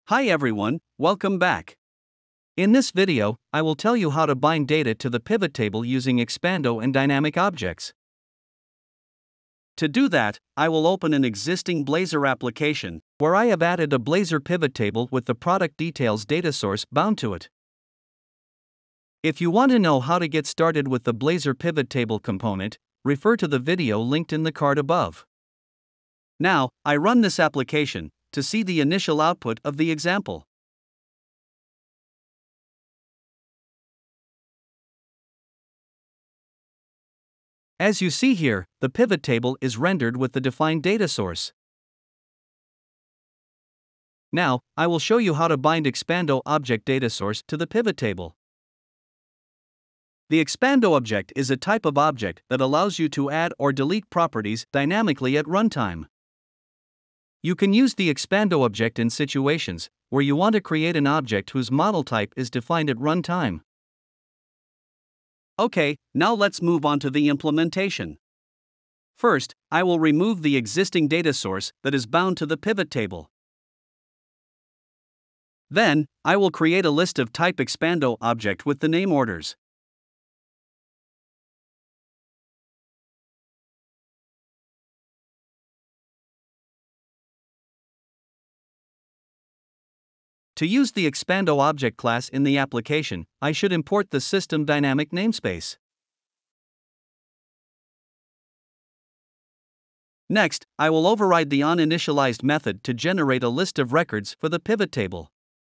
Hi everyone, welcome back. In this video, I will tell you how to bind data to the pivot table using Expando and Dynamic objects. To do that, I will open an existing Blazor application, where I have added a Blazor pivot table with the product details data source bound to it. If you want to know how to get started with the Blazor pivot table component, refer to the video linked in the card above. Now, I run this application to see the initial output of the example. As you see here, the pivot table is rendered with the defined data source. Now, I will show you how to bind Expando object data source to the pivot table. The Expando object is a type of object that allows you to add or delete properties dynamically at runtime. You can use the Expando object in situations where you want to create an object whose model type is defined at runtime. Okay, now let's move on to the implementation. First, I will remove the existing data source that is bound to the pivot table. Then, I will create a list of type Expando object with the name orders. To use the Expando object class in the application, I should import the system dynamic namespace. Next, I will override the onInitialized method to generate a list of records for the pivot table.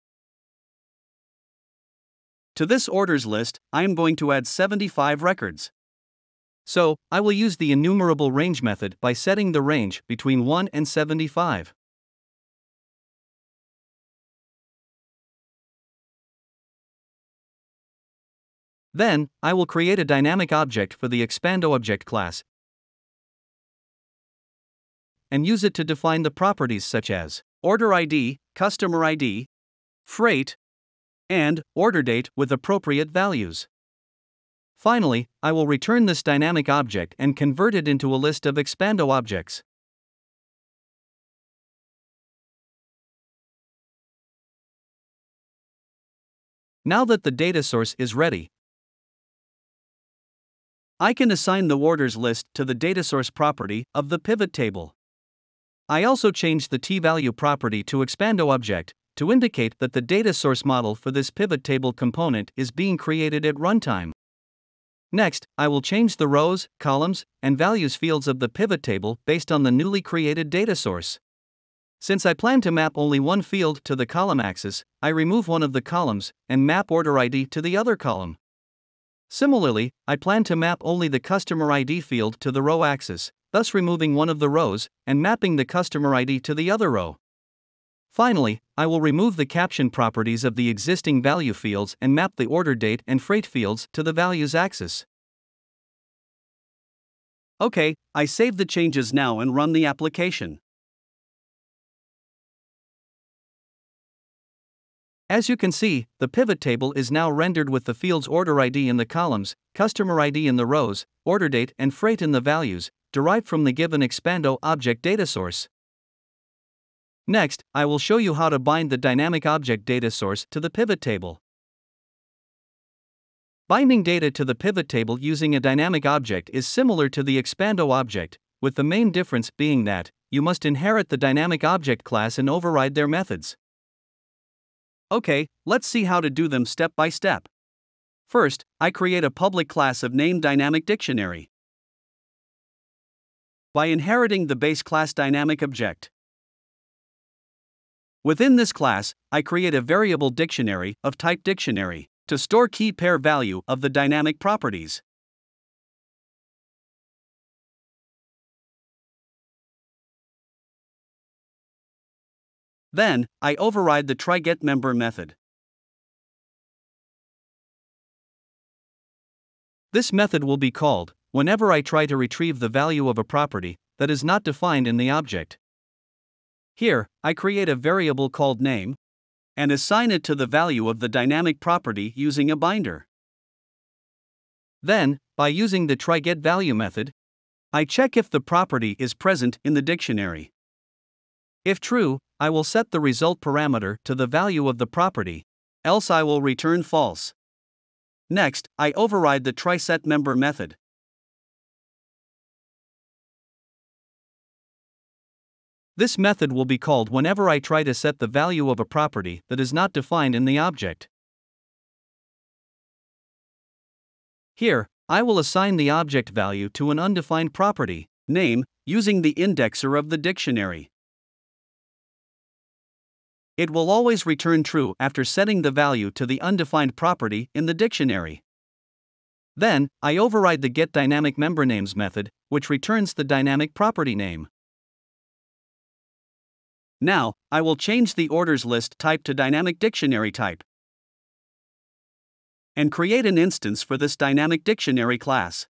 To this orders list, I am going to add 75 records. So, I will use the enumerable range method by setting the range between 1 and 75. Then, I will create a dynamic object for the Expando object class and use it to define the properties such as order ID, customer ID, freight, and order date with appropriate values. Finally, I will return this dynamic object and convert it into a list of Expando objects. Now that the data source is ready, I can assign the orders list to the data source property of the pivot table. I also changed the t-value property to Expando object to indicate that the data source model for this pivot table component is being created at runtime. Next, I will change the rows, columns, and values fields of the pivot table based on the newly created data source. Since I plan to map only one field to the column axis, I remove one of the columns and map order ID to the other column. Similarly, I plan to map only the customer ID field to the row axis, thus removing one of the rows and mapping the customer ID to the other row. Finally, I will remove the caption properties of the existing value fields and map the order date and freight fields to the values axis. Okay, I save the changes now and run the application. As you can see, the pivot table is now rendered with the fields order ID in the columns, customer ID in the rows, order date and freight in the values, derived from the given Expando object data source. Next, I will show you how to bind the dynamic object data source to the pivot table. Binding data to the pivot table using a dynamic object is similar to the Expando object, with the main difference being that you must inherit the dynamic object class and override their methods. Okay, let's see how to do them step by step. First, I create a public class of name dynamic dictionary by inheriting the base class dynamic object. Within this class, I create a variable dictionary of type dictionary to store key pair value of the dynamic properties. Then, I override the try-get-member method. This method will be called whenever I try to retrieve the value of a property that is not defined in the object. Here, I create a variable called name and assign it to the value of the dynamic property using a binder. Then, by using the try-get-value method, I check if the property is present in the dictionary. If true, I will set the result parameter to the value of the property, else I will return false. Next, I override the trySetMember method. This method will be called whenever I try to set the value of a property that is not defined in the object. Here, I will assign the object value to an undefined property name using the indexer of the dictionary. It will always return true after setting the value to the undefined property in the dictionary. Then, I override the getDynamicMemberNames method, which returns the dynamic property name. Now, I will change the orders list type to dynamic dictionary type and create an instance for this dynamic dictionary class.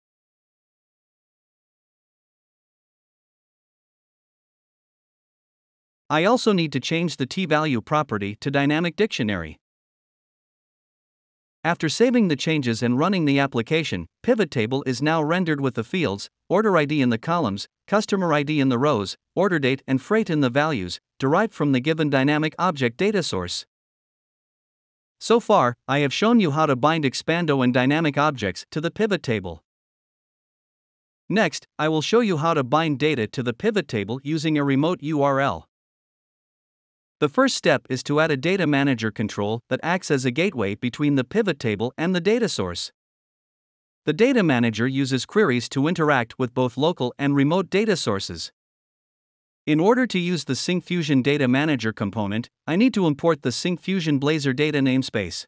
I also need to change the tValue property to dynamic dictionary. After saving the changes and running the application, pivot table is now rendered with the fields, order ID in the columns, customer ID in the rows, order date and freight in the values, derived from the given dynamic object data source. So far, I have shown you how to bind Expando and Dynamic objects to the pivot table. Next, I will show you how to bind data to the pivot table using a remote URL. The first step is to add a data manager control that acts as a gateway between the pivot table and the data source. The data manager uses queries to interact with both local and remote data sources. In order to use the Syncfusion Data Manager component, I need to import the Syncfusion Blazor data namespace.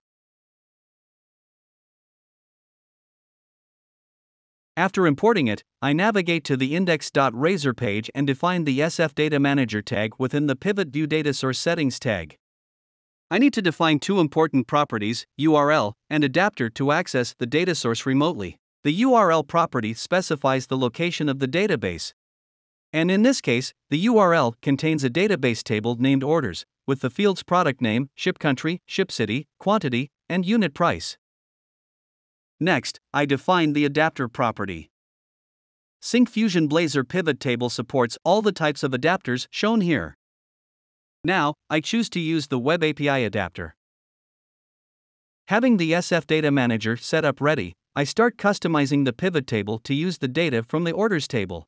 After importing it, I navigate to the index.razor page and define the SF Data Manager tag within the Pivot View Data Source Settings tag. I need to define two important properties, URL and adapter, to access the data source remotely. The URL property specifies the location of the database. And in this case, the URL contains a database table named orders, with the fields product name, ship country, ship city, quantity, and unit price. Next, I define the adapter property. Syncfusion Blazor Pivot Table supports all the types of adapters shown here. Now, I choose to use the Web API adapter. Having the SF Data Manager set up ready, I start customizing the pivot table to use the data from the orders table.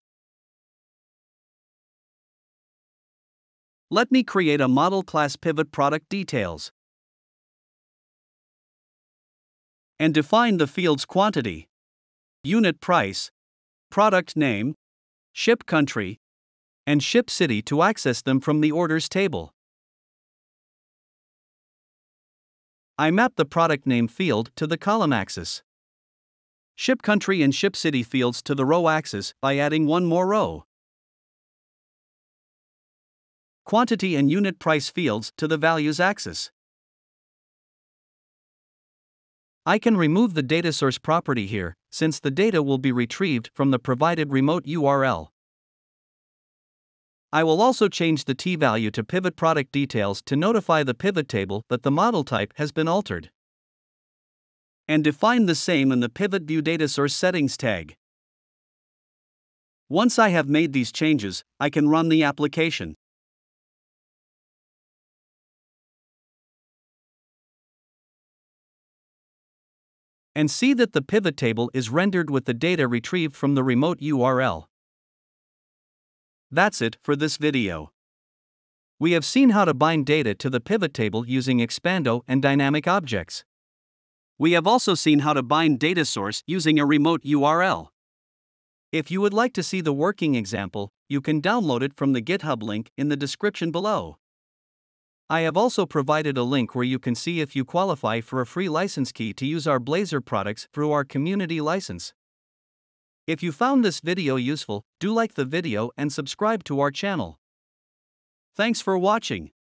Let me create a model class pivot product details and define the fields quantity, unit price, product name, ship country, and ship city to access them from the orders table. I map the product name field to the column axis, ship country and ship city fields to the row axis by adding one more row, quantity and unit price fields to the values axis. I can remove the data source property here, since the data will be retrieved from the provided remote URL. I will also change the tValue to pivot product details to notify the pivot table that the model type has been altered, and define the same in the Pivot View Data Source Settings tag. Once I have made these changes, I can run the application. And see that the pivot table is rendered with the data retrieved from the remote URL. That's it for this video. We have seen how to bind data to the pivot table using Expando and Dynamic objects. We have also seen how to bind data source using a remote URL. If you would like to see the working example, you can download it from the GitHub link in the description below. I have also provided a link where you can see if you qualify for a free license key to use our Blazor products through our community license. If you found this video useful, do like the video and subscribe to our channel. Thanks for watching.